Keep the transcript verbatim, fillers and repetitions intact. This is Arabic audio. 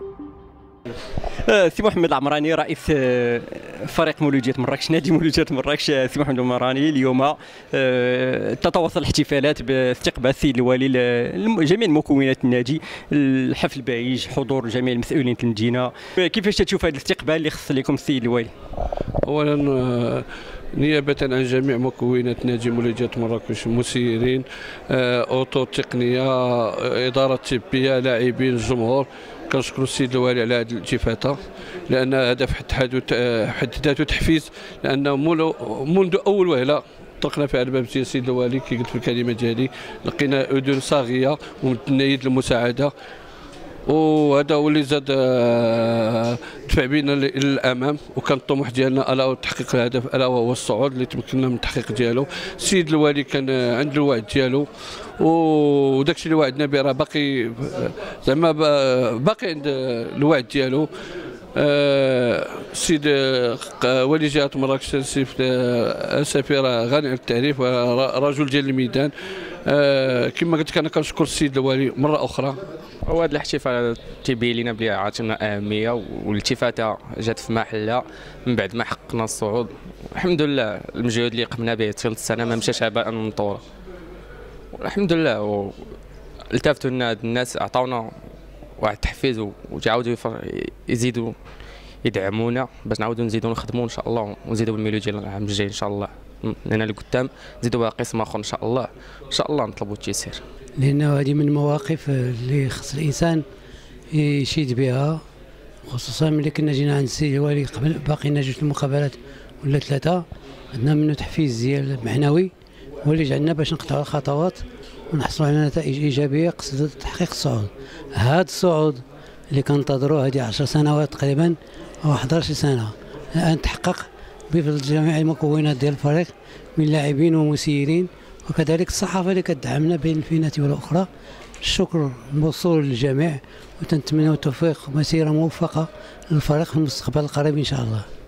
سي محمد العمراني رئيس آه، فريق مولودية مراكش، نادي مولودية مراكش. آه، سي محمد العمراني، اليوم آه، تتواصل الاحتفالات باستقبال السيد الوالي ل- جميع مكونات النادي. الحفل بعيج حضور جميع المسؤولين في المدينة. آه، كيفاش تشوف هذا الاستقبال اللي خص لكم السيد الوالي؟ اولا آه، نيابه عن جميع مكونات نادي مولودية مراكش، مسيرين، آه، اوتو تقنيه، آه، اداره طبيه، لاعبين، الجمهور، كنشكر السيد الوالي على هذه الالتفاته، لان هذا في حد حد آه، حد ذاته تحفيز، لانه مولو- منذ اول وهله طرقنا في على باب السيد الوالي كي قلت في الكلمه ديالي، لقينا اذن صاغيه ومتنيد للمساعده، وهذا هو اللي زاد آه، دفع بينا للامام. وكان الطموح ديالنا الا هو تحقيق الهدف، الا وهو الصعود اللي تمكننا من التحقيق ديالو. السيد الوالي كان آه، عنده الوعد ديالو، وداك الشيء اللي وعدنا به راه باقي، آه، زعما با- باقي عند آه، الوعد ديالو. آه، السيد آه، ولي جهة مراكش السيف آه، السفير غني عن التعريف، رجل ديال الميدان. آه، كما قلت لك انا كنشكر السيد الوالي مره اخرى. وهذا الاحتفال تيبين لنا بلي عطينا اهميه، والالتفاته جات في محلها من بعد ما حققنا الصعود. الحمد لله المجهود اللي قمنا به طيله السنه ما مشاش هباء منثورا، والحمد لله. و- التفتوا لنا هاد الناس، عطاونا واحد التحفيز، وتعاودوا يفر- يزيدوا يدعمونا باش نعاودوا نزيدوا نخدموا ان شاء الله، ونزيدوا بالميلوديا العام الجاي ان شاء الله. لان القدام نزيدوا بها قسم اخر ان شاء الله، ان شاء الله نطلبوا التيسير. لأنه هذه من المواقف اللي خص الإنسان يشيد بها، خصوصا ملي كنا جينا عند السيد الوالي قبل باقينا جوج المقابلات ولا ثلاثة، عندنا منه تحفيز ديال معنوي، هو اللي جعلنا باش نقطعوا الخطوات ونحصلوا على نتائج إيجابية قصد تحقيق الصعود. هذا الصعود اللي كننتظروه هذه عشر سنوات تقريبا أو أحد عشر سنة الآن تحقق بفضل جميع المكونات ديال الفريق من لاعبين ومسيرين، وكذلك الصحافة اللي كتدعمنا بين الفينة والأخرى. الشكر موصول للجميع، وتنتمنى التوفيق ومسيرة موفقة للفريق في المستقبل القريب إن شاء الله.